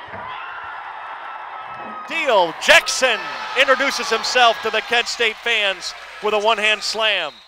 Deal. Jackson introduces himself to the Kent State fans with a one-hand slam.